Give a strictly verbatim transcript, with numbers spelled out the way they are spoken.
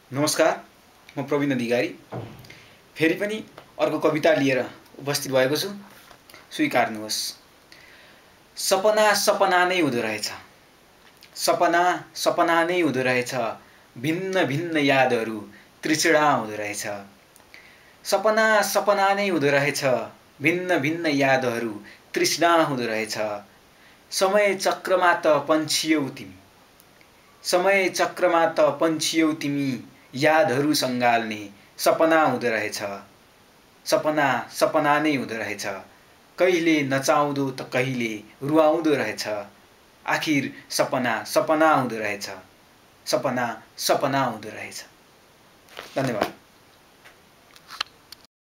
नमस्कार, म प्रवीण अधिकारी फेरि पनि अर्को कविता लिएर उपस्थित भएको छु। स्वीकार्नुहोस्। सपना सपना नै हुँदो रहेछ, सपना सपना नै हुँदो रहेछ, भिन्न भिन्न यादहरू तृष्णा हुँदो रहेछ। सपना सपना नै हुँदो रहेछ, भिन्न भिन्न यादहरू तृष्णा हुँदो रहेछ। समय चक्रमा त पन्छियौ तिमी, समय चक्रमा त पन्छियौ तिमी, यादहरू सँगाल्ने सपना हुँदो रहेछ। सपना सपना नै हुँदो रहेछ, कहिले नचाउँदो त कहिले रुवाउँदो रहेछ। आखिर सपना सपना हुँदो रहेछ, सपना सपना हुँदो रहेछ। धन्यवाद।